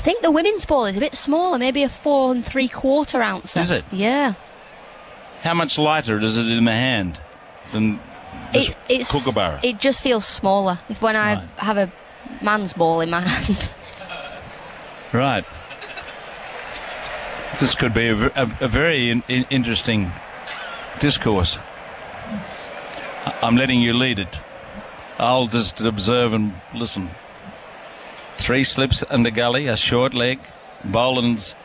think the women's ball is a bit smaller, maybe a 4 3/4 ounce. Is it? Yeah. How much lighter is it in the hand than this Kookaburra? It just feels smaller when I have a man's ball in my hand. Right. This could be a very interesting discourse. I'm letting you lead it. I'll just observe and listen. 3 slips under gully, a short leg. Boland's